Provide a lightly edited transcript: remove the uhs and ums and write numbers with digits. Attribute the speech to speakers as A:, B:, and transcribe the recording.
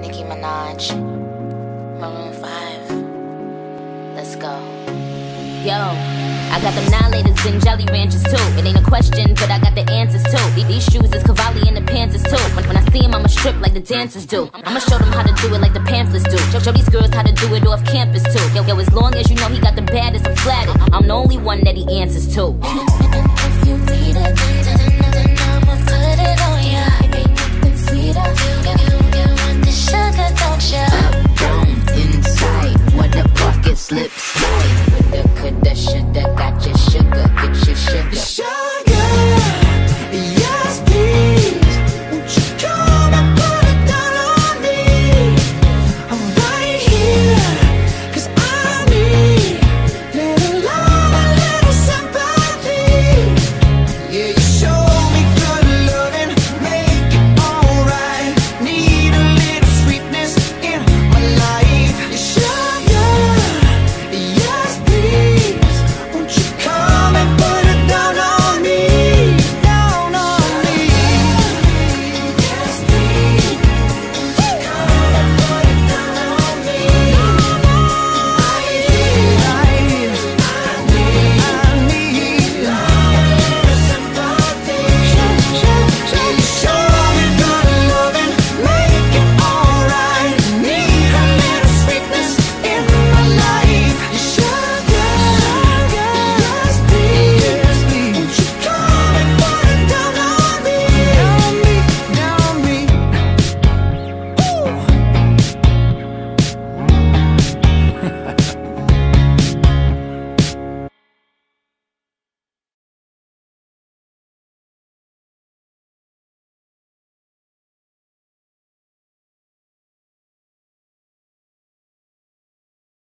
A: Nicki Minaj, Maroon 5. Let's go.
B: Yo, I got them Nihilators and Jolly Ranchers too. It ain't a question, but I got the answers too. These shoes is Cavalli and the Panthers too. When I see them, I'ma strip like the dancers do. I'ma show them how to do it like the pamphlets do. Show these girls how to do it off campus too. Yo, as long as you know he got the baddest, I'm flattered. I'm the only one that he answers to.
A: If you need a